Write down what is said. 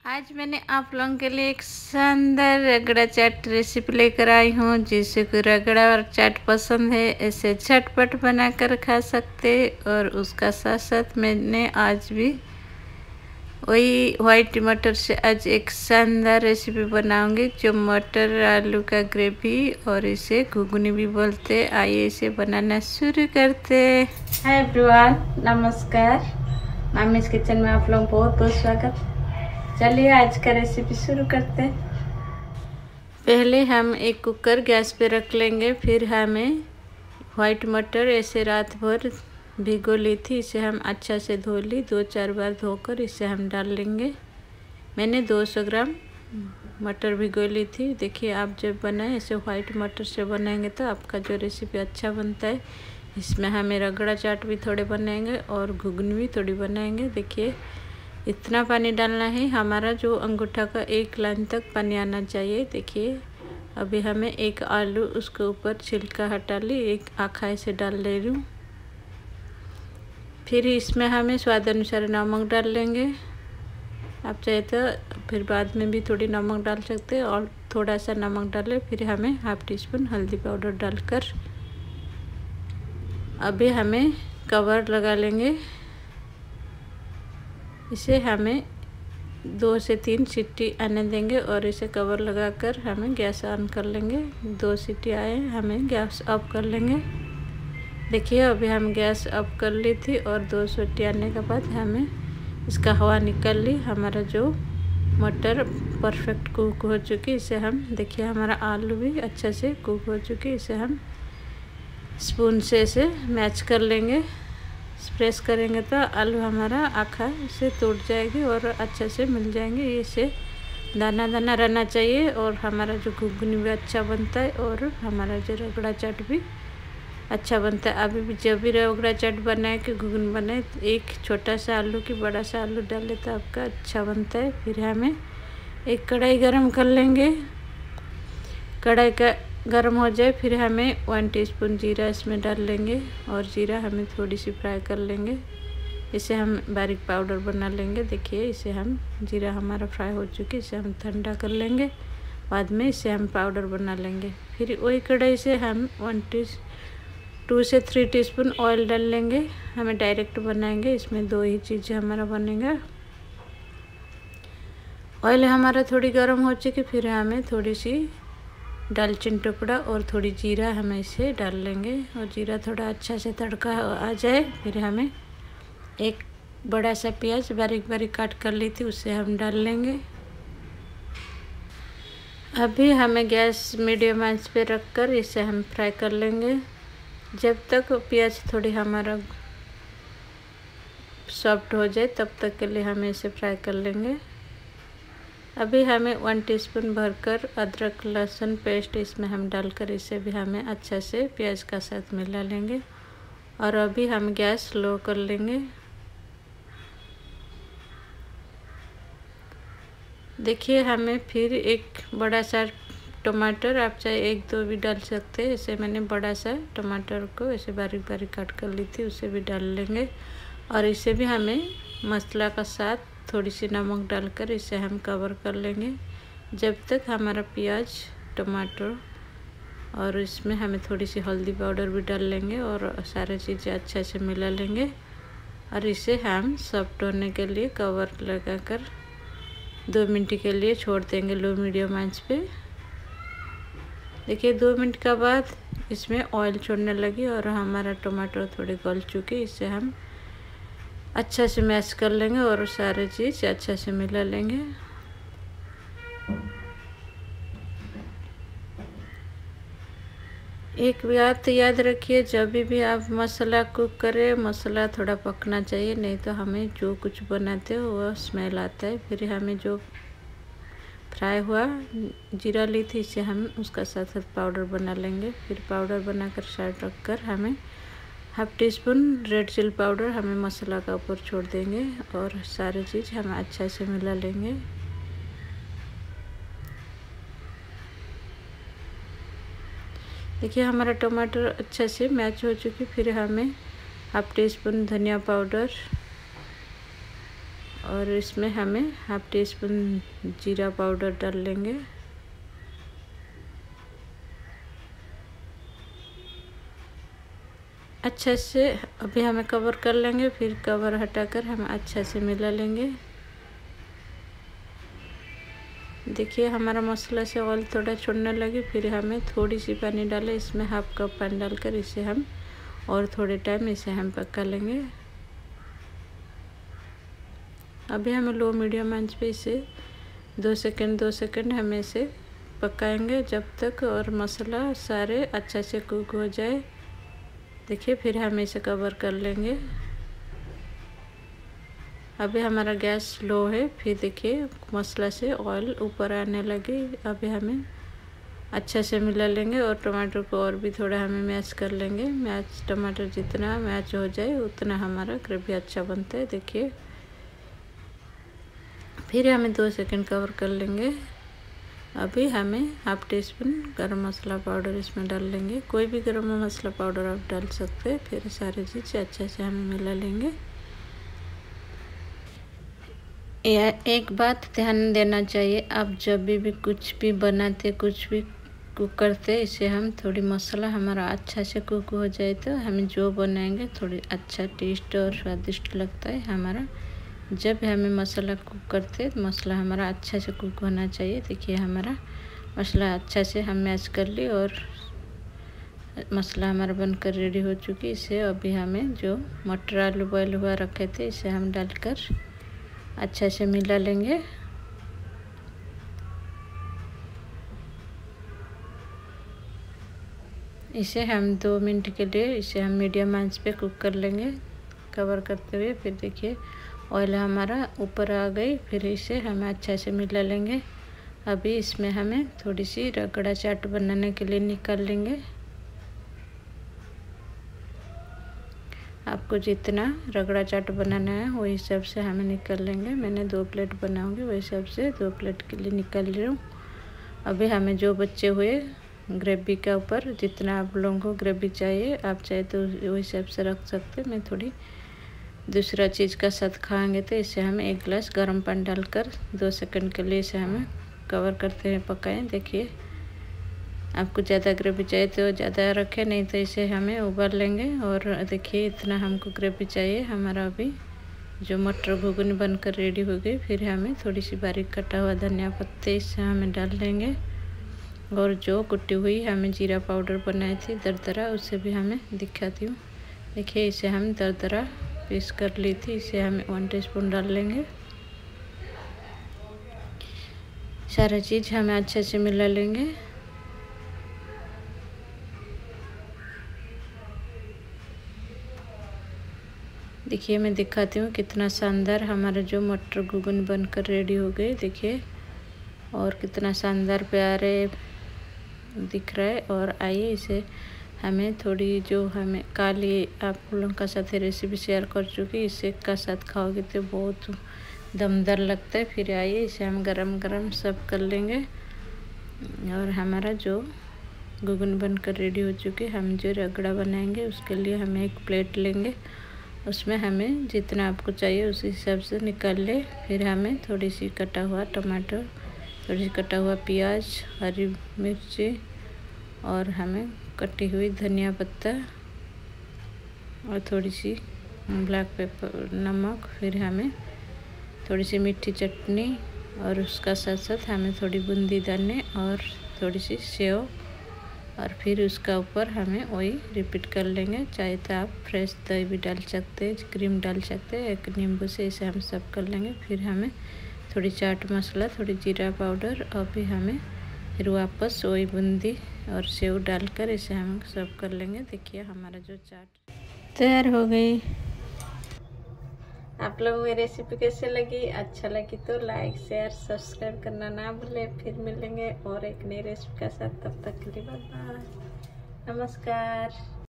आज मैंने आप लोगों के लिए एक शानदार रगड़ा चाट रेसिपी लेकर आई हूँ। जिसे को रगड़ा और चाट पसंद है ऐसे झटपट बनाकर खा सकते। और उसका साथ साथ मैंने आज भी वही वाइट मटर से आज एक शानदार रेसिपी बनाऊंगी, जो मटर आलू का ग्रेवी और इसे घुगनी भी बोलते। आइए इसे बनाना शुरू करते। हाय एवरीवन, नमस्कार। मामीज किचन में आप लोगों को बहुत बहुत स्वागत। चलिए आज का रेसिपी शुरू करते हैं। पहले हम एक कुकर गैस पे रख लेंगे। फिर हमें वाइट मटर ऐसे रात भर भिगो ली थी, इसे हम अच्छा से धो ली, 2-4 बार धोकर इसे हम डाल लेंगे। मैंने 200 ग्राम मटर भिगो ली थी। देखिए, आप जब बनाएं ऐसे वाइट मटर से बनाएंगे तो आपका जो रेसिपी अच्छा बनता है। इसमें हमें रगड़ा चाट भी थोड़े बनाएंगे और घुगनी भी थोड़ी बनाएंगे। देखिए, इतना पानी डालना है, हमारा जो अंगूठा का एक लाइन तक पानी आना चाहिए। देखिए, अभी हमें एक आलू उसके ऊपर छिलका हटा ली, एक आखा ऐसे डाल ले रही हूँ। फिर इसमें हमें स्वाद अनुसार नमक डाल लेंगे। आप चाहे तो फिर बाद में भी थोड़ी नमक डाल सकते हैं, और थोड़ा सा नमक डालें। फिर हमें ½ टीस्पून हल्दी पाउडर डालकर अभी हमें कवर लगा लेंगे। इसे हमें 2 से 3 सीटी आने देंगे और इसे कवर लगाकर हमें गैस ऑन कर लेंगे। 2 सीटी आए, हमें गैस ऑफ कर लेंगे। देखिए, अभी हम गैस ऑफ कर ली थी और 2 सीटी आने के बाद हमें इसका हवा निकल ली। हमारा जो मटर परफेक्ट कुक हो चुकी। इसे हम देखिए, हमारा आलू भी अच्छा से कुक हो चुकी। इसे हम स्पून से इसे मैच कर लेंगे। प्रेस करेंगे तो आलू हमारा आखा से टूट जाएगी और अच्छे से मिल जाएंगे। इसे दाना दाना रहना चाहिए और हमारा जो घुगनी भी अच्छा बनता है और हमारा जो रगड़ा चाट भी अच्छा बनता है। अभी भी जब भी रगड़ा चाट बनाए कि घुगनी बनाए, एक छोटा सा आलू की बड़ा सा आलू डाले तो आपका अच्छा बनता है। फिर हमें एक कढ़ाई गरम कर लेंगे। कढ़ाई का गरम हो जाए, फिर हमें 1 टीस्पून जीरा इसमें डाल लेंगे और जीरा हमें थोड़ी सी फ्राई कर लेंगे। इसे हम बारीक पाउडर बना लेंगे। देखिए, इसे हम जीरा हमारा फ्राई हो चुकी, इसे हम ठंडा कर लेंगे। बाद में इसे हम पाउडर बना लेंगे। फिर वही कढ़ाई से हम 2 से 3 टीस्पून ऑयल डाल लेंगे। हमें डायरेक्ट बनाएंगे, इसमें 2 ही चीज़ें हमारा बनेगा। ऑयल हमारा थोड़ी गर्म हो चुकी, फिर हमें थोड़ी सी दालचीनी टुकड़ा और थोड़ी जीरा हमें इसे डाल लेंगे। और जीरा थोड़ा अच्छा से तड़का आ जाए, फिर हमें एक बड़ा सा प्याज बारीक बारीक काट कर ली थी, उसे हम डाल लेंगे। अभी हमें गैस मीडियम आंच पे रखकर इसे हम फ्राई कर लेंगे। जब तक प्याज थोड़ी हमारा सॉफ्ट हो जाए तब तक के लिए हमें इसे फ्राई कर लेंगे। अभी हमें 1 टीस्पून भरकर अदरक लहसुन पेस्ट इसमें हम डालकर इसे भी हमें अच्छा से प्याज का साथ मिला लेंगे। और अभी हम गैस लो कर लेंगे। देखिए, हमें फिर एक बड़ा सा टमाटर, आप चाहे 1-2 भी डाल सकते हैं। इसे मैंने बड़ा सा टमाटर को ऐसे बारीक बारीक काट कर ली थी, उसे भी डाल लेंगे। और इसे भी हमें मसाला का साथ थोड़ी सी नमक डालकर इसे हम कवर कर लेंगे, जब तक हमारा प्याज टमाटर और इसमें हमें थोड़ी सी हल्दी पाउडर भी डाल लेंगे और सारी चीज़ें अच्छा से मिला लेंगे। और इसे हम सॉफ्ट होने के लिए कवर लगाकर 2 मिनट के लिए छोड़ देंगे, लो मीडियम आंच पे। देखिए, 2 मिनट के बाद इसमें ऑयल छोड़ने लगी और हमारा टमाटर थोड़े गल चुके। इसे हम अच्छा से मैश कर लेंगे और सारे चीज़ अच्छा से मिला लेंगे। एक बात याद रखिए, जब भी आप मसाला कुक करें, मसाला थोड़ा पकना चाहिए, नहीं तो हमें जो कुछ बनाते हो वह स्मेल आता है। फिर हमें जो फ्राई हुआ जीरा ली थी, इसे हम उसका साथ साथ पाउडर बना लेंगे। फिर पाउडर बनाकर साइड रख कर हमें ½ टीस्पून रेड चिली पाउडर हमें मसाला का ऊपर छोड़ देंगे और सारी चीज़ हम अच्छा से मिला लेंगे। देखिए, हमारा टमाटर अच्छा से मैच हो चुकी। फिर हमें ½ टीस्पून धनिया पाउडर और इसमें हमें हाफ टी स्पून जीरा पाउडर डाल लेंगे। अच्छा से अभी हमें कवर कर लेंगे, फिर कवर हटाकर हम अच्छा से मिला लेंगे। देखिए हमारा मसाला से ऑयल थोड़ा छोड़ने लगे, फिर हमें थोड़ी सी पानी डालें, इसमें हाफ कप पानी डालकर इसे हम और थोड़े टाइम इसे हम पका लेंगे। अभी हमें लो मीडियम आंच पे इसे 2 सेकंड हमें इसे पकाएंगे जब तक और मसाला सारे अच्छा से कुक हो जाए। देखिए फिर हम इसे कवर कर लेंगे। अभी हमारा गैस लो है, फिर देखिए मसाला से ऑयल ऊपर आने लगे। अभी हमें अच्छा से मिला लेंगे और टमाटर को और भी थोड़ा हमें मैश कर लेंगे। मैश टमाटर जितना मैश हो जाए उतना हमारा ग्रेवी अच्छा बनता है। देखिए फिर हमें 2 सेकंड कवर कर लेंगे। अभी हमें हाफ टी स्पून गरम मसाला पाउडर इसमें डाल लेंगे। कोई भी गरम मसाला पाउडर आप डाल सकते हैं। फिर सारी चीज़ अच्छे से हमें मिला लेंगे। एक बात ध्यान देना चाहिए, आप जब भी कुछ भी बनाते कुछ भी कुक करते इसे हम थोड़ी मसाला हमारा अच्छा से कुक हो जाए तो हमें जो बनाएंगे थोड़ी अच्छा टेस्ट और स्वादिष्ट लगता है हमारा। जब हमें मसाला कुक करते मसाला हमारा अच्छा से कुक होना चाहिए। देखिए हमारा मसाला अच्छा से हम मैश कर ली और मसाला हमारा बनकर रेडी हो चुकी। इसे अभी हमें जो मटर आलू बॉयल हुआ रखे थे इसे हम डालकर अच्छा से मिला लेंगे। इसे हम 2 मिनट के लिए इसे हम मीडियम आंच पे कुक कर लेंगे कवर करते हुए। फिर देखिए ऑयल हमारा ऊपर आ गई, फिर इसे हम अच्छा से मिला लेंगे। अभी इसमें हमें थोड़ी सी रगड़ा चाट बनाने के लिए निकाल लेंगे। आपको जितना रगड़ा चाट बनाना है वही हिसाब से हमें निकाल लेंगे। मैंने 2 प्लेट बनाऊंगी, वही हिसाब से 2 प्लेट के लिए निकाल रही हूँ। अभी हमें जो बचे हुए ग्रेवी के ऊपर जितना आप लोगों को ग्रेवी चाहिए आप चाहे तो वही हिसाब से रख सकते। मैं थोड़ी दूसरा चीज़ का साथ खाएंगे तो इसे हमें 1 गिलास गर्म पानी डालकर 2 सेकंड के लिए इसे हमें कवर करते हुए पकाएं। देखिए आपको ज़्यादा ग्रेवी चाहिए तो ज़्यादा रखें, नहीं तो इसे हमें उबाल लेंगे। और देखिए इतना हमको ग्रेवी चाहिए। हमारा अभी जो मटर घुगनी बनकर रेडी हो गई। फिर हमें थोड़ी सी बारीक कटा हुआ धनिया पत्ते इसे हमें डाल देंगे और जो कुटी हुई हमें जीरा पाउडर बनाई थी दरदरा उसे भी हमें दिखाती हूँ। देखिए इसे हम दरदरा पीस कर ली थी, इसे हमें 1 टीस्पून डाल लेंगे। सारा चीज़ हमें अच्छे से मिला लेंगे। देखिए मैं दिखाती हूँ कितना शानदार हमारा जो मटर घुगनी बनकर रेडी हो गई। देखिए और कितना शानदार प्यारे दिख रहा है। और आइए इसे हमें थोड़ी जो हमें काली आप लोगों का साथ रेसिपी शेयर कर चुकी, इसे का साथ खाओगे तो बहुत दमदार लगता है। फिर आइए इसे हम गरम गरम सर्व कर लेंगे। और हमारा जो घुगनी बनकर रेडी हो चुकी है। हम जो रगड़ा बनाएंगे उसके लिए हम एक प्लेट लेंगे, उसमें हमें जितना आपको चाहिए उस हिसाब से निकाल ले। फिर हमें थोड़ी सी कटा हुआ टमाटर, थोड़ी सी कटा हुआ प्याज, हरी मिर्ची और हमें कटी हुई धनिया पत्ता और थोड़ी सी ब्लैक पेपर नमक, फिर हमें थोड़ी सी मीठी चटनी और उसका साथ साथ हमें थोड़ी बूंदी दाने और थोड़ी सी सेव और फिर उसका ऊपर हमें वही रिपीट कर लेंगे। चाहे तो आप फ्रेश दही भी डाल सकते हैं, क्रीम डाल सकते हैं, एक नींबू से इसे हम सर्व कर लेंगे। फिर हमें थोड़ी चाट मसाला, थोड़ी जीरा पाउडर और भी हमें फिर वापस वही बूंदी और सेव डालकर इसे हम सर्व कर लेंगे। देखिए हमारा जो चाट तैयार हो गई। आप लोगों की रेसिपी कैसे लगी? अच्छा लगी तो लाइक शेयर सब्सक्राइब करना ना भूलें। फिर मिलेंगे और एक नई रेसिपी के साथ, तब तक के लिए बाय बाय, नमस्कार।